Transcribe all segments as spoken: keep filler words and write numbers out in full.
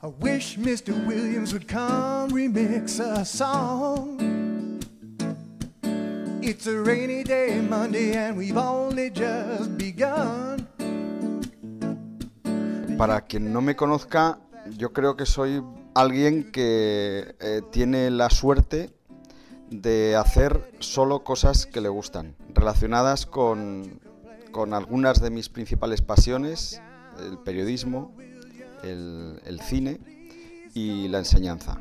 I wish mister Williams would come remix a song. It's a rainy day Monday and we've only just begun. Para quien no me conozca, yo creo que soy alguien que eh, tiene la suerte de hacer solo cosas que le gustan, relacionadas con, con algunas de mis principales pasiones, el periodismo, el, el cine y la enseñanza.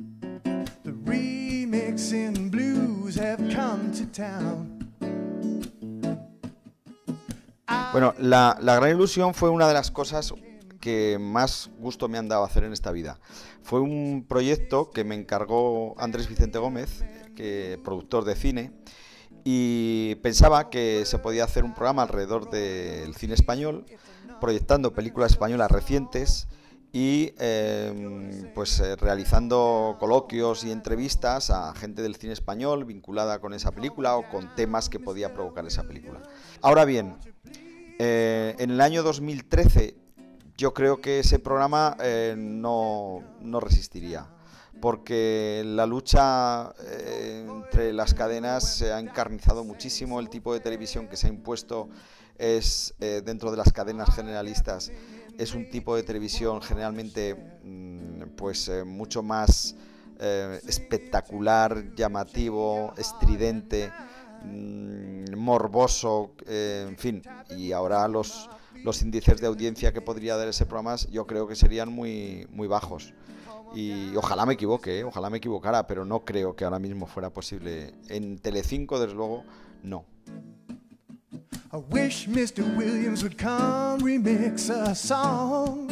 Bueno, la, la Gran Ilusión fue una de las cosas que más gusto me han dado hacer en esta vida. Fue un proyecto que me encargó Andrés Vicente Gómez, que, productor de cine, y pensaba que se podía hacer un programa alrededor del cine español, proyectando películas españolas recientes y eh, pues eh, realizando coloquios y entrevistas a gente del cine español vinculada con esa película o con temas que podía provocar esa película. Ahora bien, eh, en el año dos mil trece yo creo que ese programa eh, no, no resistiría, porque la lucha eh, entre las cadenas se ha encarnizado muchísimo. El tipo de televisión que se ha impuesto es eh, dentro de las cadenas generalistas es un tipo de televisión generalmente mmm, pues eh, mucho más eh, espectacular, llamativo, estridente, mmm, morboso, eh, en fin, y ahora los los índices de audiencia que podría dar ese programa yo creo que serían muy muy bajos. Y ojalá me equivoque, ¿eh? ojalá me equivocara, pero no creo que ahora mismo fuera posible. En Telecinco, desde luego, no. I wish mister Williams would come remix a song.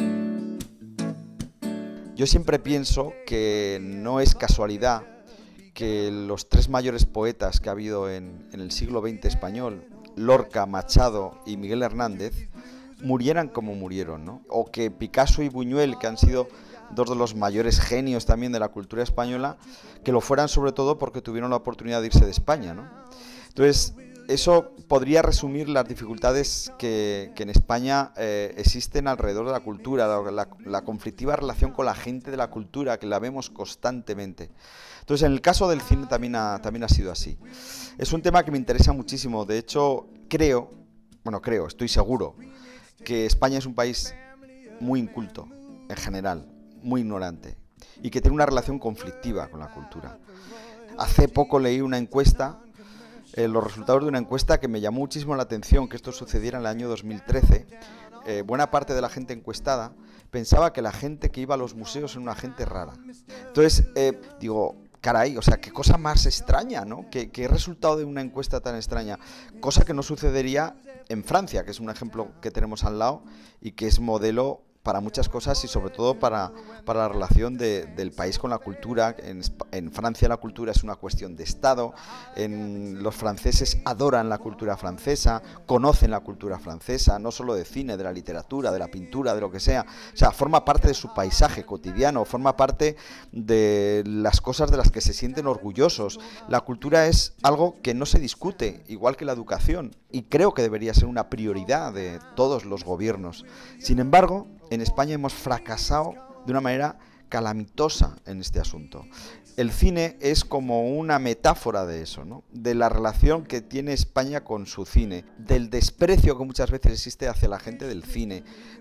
Yo siempre pienso que no es casualidad que los tres mayores poetas que ha habido en, en el siglo veinte español, Lorca, Machado y Miguel Hernández, murieran como murieron, ¿no? O que Picasso y Buñuel, que han sido dos de los mayores genios también de la cultura española, que lo fueran sobre todo porque tuvieron la oportunidad de irse de España, ¿no? Entonces, eso podría resumir las dificultades que, que en España eh, existen alrededor de la cultura, la, la, la conflictiva relación con la gente de la cultura, que la vemos constantemente. Entonces, en el caso del cine también ha, también ha sido así. Es un tema que me interesa muchísimo. De hecho, creo, bueno, creo, estoy seguro, que España es un país muy inculto, en general, muy ignorante, y que tiene una relación conflictiva con la cultura. Hace poco leí una encuesta, eh, los resultados de una encuesta que me llamó muchísimo la atención, que esto sucediera en el año dos mil trece. Eh, buena parte de la gente encuestada pensaba que la gente que iba a los museos era una gente rara. Entonces, eh, digo, caray, o sea, qué cosa más extraña, ¿no? ¿Qué, qué resultado de una encuesta tan extraña? Cosa que no sucedería en Francia, que es un ejemplo que tenemos al lado y que es modelo para muchas cosas y sobre todo para, para la relación de, del país con la cultura. En, en Francia la cultura es una cuestión de Estado, en, los franceses adoran la cultura francesa, conocen la cultura francesa, no solo de cine, de la literatura, de la pintura, de lo que sea. O sea, forma parte de su paisaje cotidiano, forma parte de las cosas de las que se sienten orgullosos. La cultura es algo que no se discute, igual que la educación, y creo que debería ser una prioridad de todos los gobiernos. Sin embargo, en España hemos fracasado de una manera calamitosa en este asunto. El cine es como una metáfora de eso, ¿no? De la relación que tiene España con su cine, del desprecio que muchas veces existe hacia la gente del cine,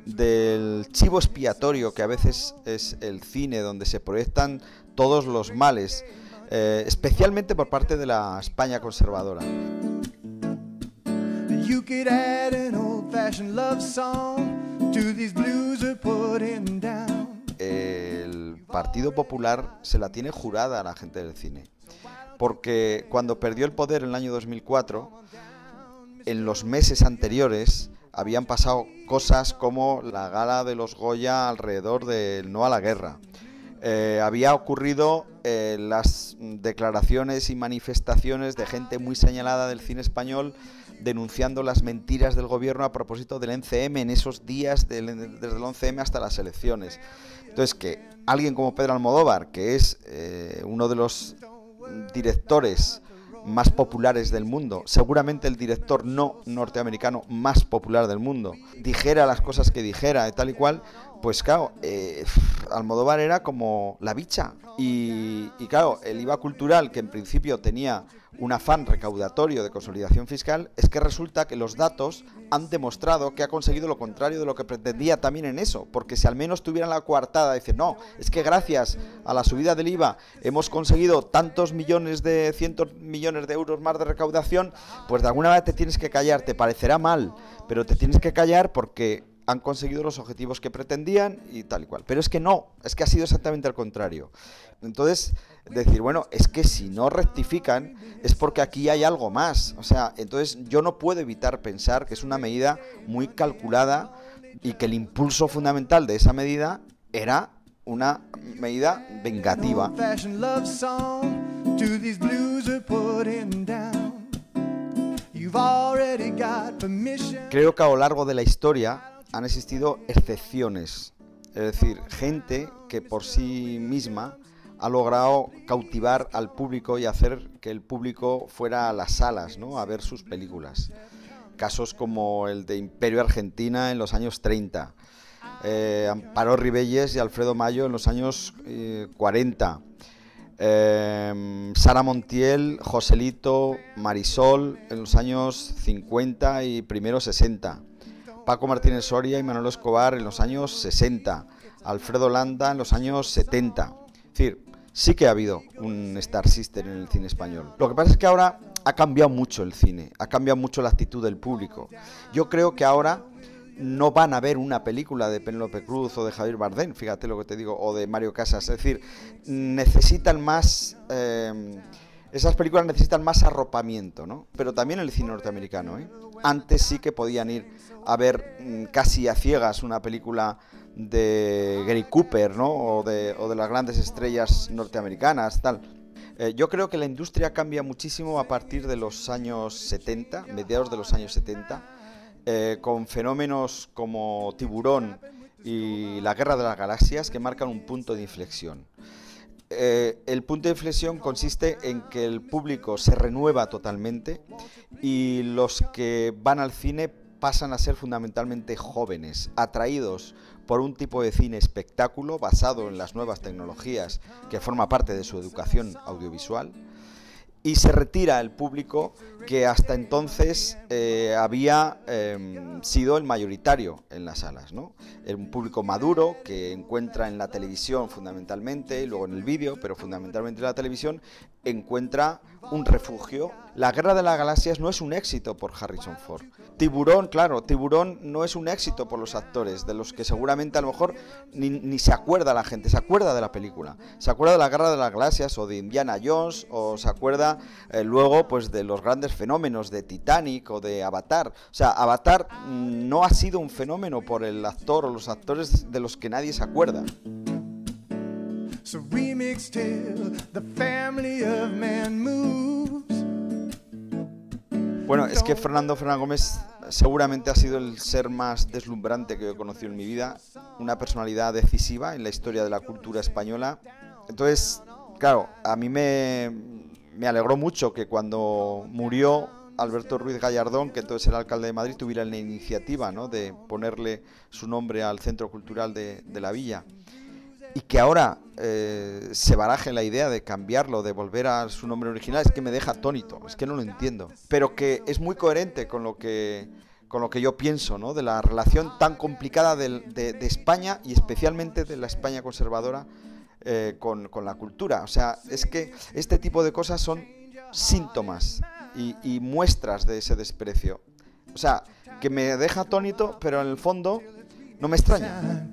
del chivo expiatorio que a veces es el cine, donde se proyectan todos los males, eh, especialmente por parte de la España conservadora. You could add an old-fashioned love song to these blues we're putting down. El Partido Popular se la tiene jurada a la gente del cine, porque cuando perdió el poder en el año dos mil cuatro, en los meses anteriores habían pasado cosas como la gala de los Goya alrededor del no a la guerra. Eh, había ocurrido eh, las declaraciones y manifestaciones de gente muy señalada del cine español denunciando las mentiras del gobierno a propósito del once eme en esos días del, desde el once eme hasta las elecciones. Entonces, que alguien como Pedro Almodóvar, que es eh, uno de los directores más populares del mundo, seguramente el director no norteamericano más popular del mundo, dijera las cosas que dijera y tal y cual, pues claro, eh, Almodóvar era como la bicha. Y, y claro, el I V A cultural, que en principio tenía un afán recaudatorio de consolidación fiscal, es que resulta que los datos han demostrado que ha conseguido lo contrario de lo que pretendía también en eso, porque si al menos tuvieran la coartada de decir, no, es que gracias a la subida del I V A hemos conseguido tantos millones de, cientos millones de euros más de recaudación, pues de alguna manera te tienes que callar, te parecerá mal, pero te tienes que callar porque han conseguido los objetivos que pretendían y tal y cual. Pero es que no, es que ha sido exactamente al contrario. Entonces, decir, bueno, es que si no rectifican es porque aquí hay algo más. O sea, entonces yo no puedo evitar pensar que es una medida muy calculada y que el impulso fundamental de esa medida era una medida vengativa. Creo que a lo largo de la historia han existido excepciones, es decir, gente que por sí misma ha logrado cautivar al público y hacer que el público fuera a las salas, ¿no?, a ver sus películas. Casos como el de Imperio Argentina en los años treinta, eh, Amparo Ribelles y Alfredo Mayo en los años eh, cuarenta, eh, Sara Montiel, Joselito, Marisol en los años cincuenta y primero sesenta, Paco Martínez Soria y Manolo Escobar en los años sesenta, Alfredo Landa en los años setenta. Es decir, sí que ha habido un Star System en el cine español. Lo que pasa es que ahora ha cambiado mucho el cine, ha cambiado mucho la actitud del público. Yo creo que ahora no van a ver una película de Penélope Cruz o de Javier Bardem, fíjate lo que te digo, o de Mario Casas. Es decir, necesitan más... Eh, esas películas necesitan más arropamiento, ¿no? Pero también el cine norteamericano, ¿eh? Antes sí que podían ir a ver mmm, casi a ciegas una película de Gary Cooper, ¿no?, o de, o de las grandes estrellas norteamericanas, tal. Eh, yo creo que la industria cambia muchísimo a partir de los años setenta, mediados de los años setenta, eh, con fenómenos como Tiburón y La Guerra de las Galaxias que marcan un punto de inflexión. Eh, el punto de inflexión consiste en que el público se renueva totalmente y los que van al cine pasan a ser fundamentalmente jóvenes, atraídos por un tipo de cine espectáculo basado en las nuevas tecnologías que forma parte de su educación audiovisual, y se retira el público que hasta entonces eh, había eh, sido el mayoritario en las salas, ¿no? Un público maduro que encuentra en la televisión fundamentalmente, y luego en el vídeo, pero fundamentalmente en la televisión, encuentra un refugio. La Guerra de las Galaxias no es un éxito por Harrison Ford. Tiburón, claro, Tiburón no es un éxito por los actores, de los que seguramente a lo mejor ni, ni se acuerda la gente, se acuerda de la película, se acuerda de La Guerra de las Galaxias o de Indiana Jones, o se acuerda eh, luego pues de los grandes fenómenos de Titanic o de Avatar. O sea, Avatar mmm, no ha sido un fenómeno por el actor o los actores de los que nadie se acuerda. So remix till the family of man moves. Bueno, es que Fernando Fernán Gómez seguramente ha sido el ser más deslumbrante que he conocido en mi vida, una personalidad decisiva en la historia de la cultura española. Entonces, claro, a mí me, me alegró mucho que cuando murió Alberto Ruiz Gallardón, que entonces era alcalde de Madrid, tuviera la iniciativa, ¿no?, de ponerle su nombre al Centro Cultural de, de la Villa. Y que ahora eh, se baraje la idea de cambiarlo, de volver a su nombre original, es que me deja atónito, es que no lo entiendo. Pero que es muy coherente con lo que, con lo que yo pienso, ¿no?, de la relación tan complicada de, de, de España, y especialmente de la España conservadora, eh, con, con la cultura. O sea, es que este tipo de cosas son síntomas y, y muestras de ese desprecio. O sea, que me deja atónito, pero en el fondo no me extraña.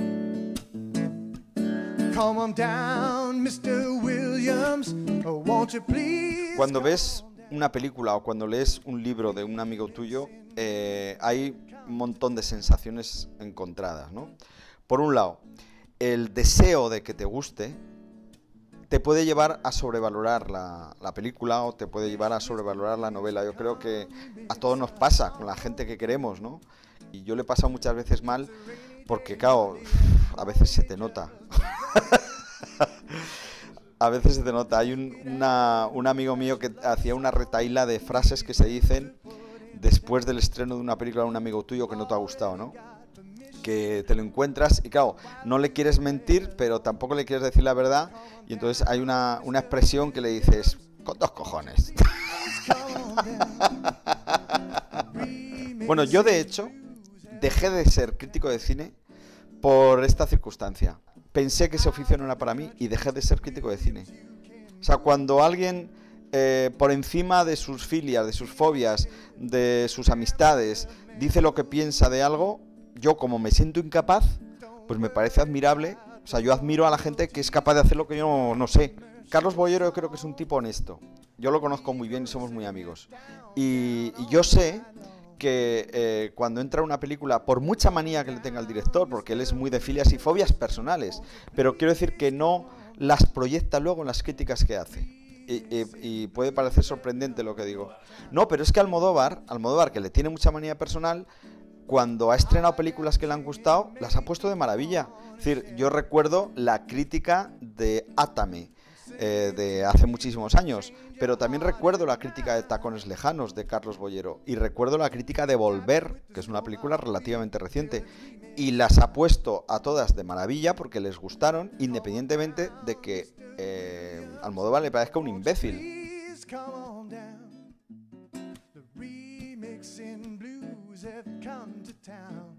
Cuando ves una película o cuando lees un libro de un amigo tuyo, eh, hay un montón de sensaciones encontradas, ¿no? Por un lado, el deseo de que te guste te puede llevar a sobrevalorar la, la película, o te puede llevar a sobrevalorar la novela. Yo creo que a todos nos pasa con la gente que queremos, ¿no? Y yo le he pasado muchas veces mal porque, claro, a veces se te nota. A veces se te nota. Hay un, una, un amigo mío que hacía una retahíla de frases que se dicen después del estreno de una película de un amigo tuyo que no te ha gustado, ¿no? Que te lo encuentras y claro, no le quieres mentir, pero tampoco le quieres decir la verdad. Y entonces hay una, una expresión que le dices, con dos cojones. Bueno, yo de hecho dejé de ser crítico de cine por esta circunstancia. Pensé que ese oficio no era para mí y dejé de ser crítico de cine. O sea, cuando alguien eh, por encima de sus filias, de sus fobias, de sus amistades, dice lo que piensa de algo, yo como me siento incapaz, pues me parece admirable. O sea, yo admiro a la gente que es capaz de hacer lo que yo no, no sé. Carlos Boyero yo creo que es un tipo honesto. Yo lo conozco muy bien y somos muy amigos. Y, y yo sé que eh, cuando entra una película, por mucha manía que le tenga el director, porque él es muy de filias y fobias personales, pero quiero decir que no las proyecta luego en las críticas que hace. Y, y, y puede parecer sorprendente lo que digo. No, pero es que Almodóvar, Almodóvar, que le tiene mucha manía personal, cuando ha estrenado películas que le han gustado, las ha puesto de maravilla. Es decir, yo recuerdo la crítica de Átame, eh, de hace muchísimos años, pero también recuerdo la crítica de Tacones Lejanos, de Carlos Boyero, y recuerdo la crítica de Volver, que es una película relativamente reciente, y las ha puesto a todas de maravilla porque les gustaron, independientemente de que eh, Almodóvar le parezca un imbécil. Have come to town.